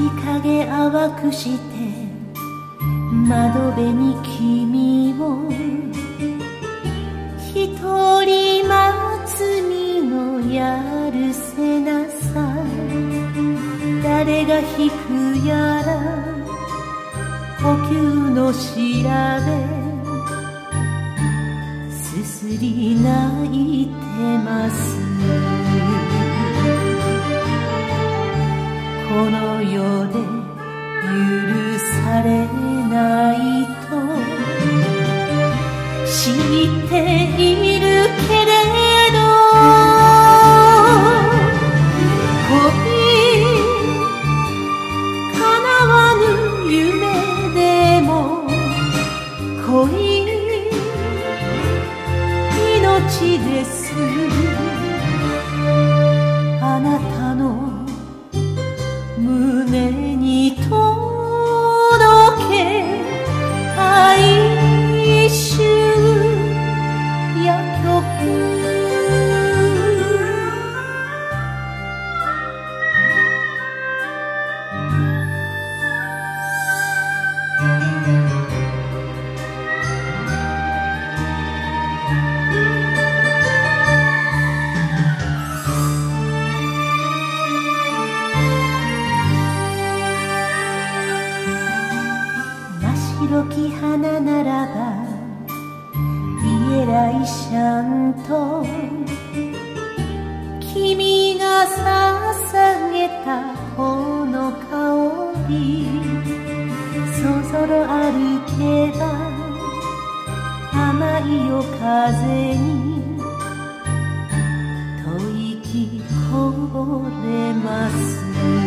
影淡くして窓辺に君を一人待つ身のやるせなさ、誰が弾くやら呼吸の調べすすり泣いてます。この世で許されないと知っているけれど、恋叶わぬ夢でも恋命です。あなたの胸に届け哀愁や曲。白き花ならばイエライシャンと君が捧げたこの香り、そぞろ歩けば甘い夜風に吐息こぼれます。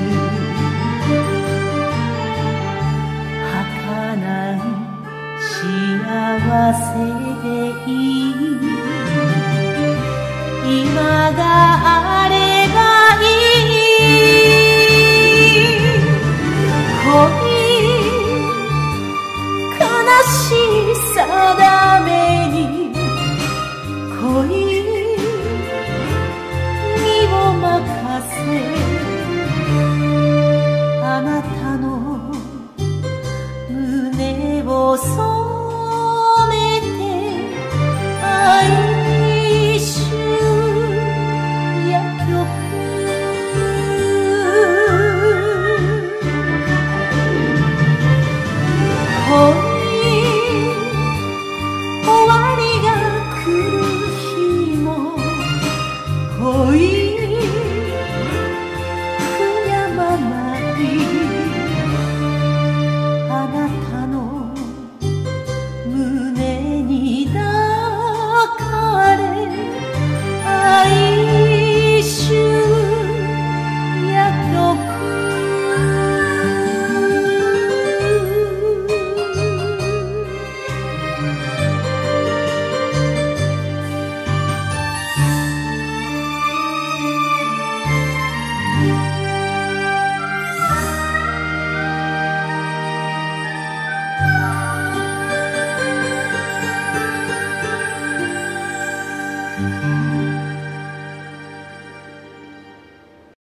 幸せでいい、今があればいい。恋悲しさだめに恋にを任せ、あなたの胸を哀愁や曲。恋終わりが来る日も恋悔やまない。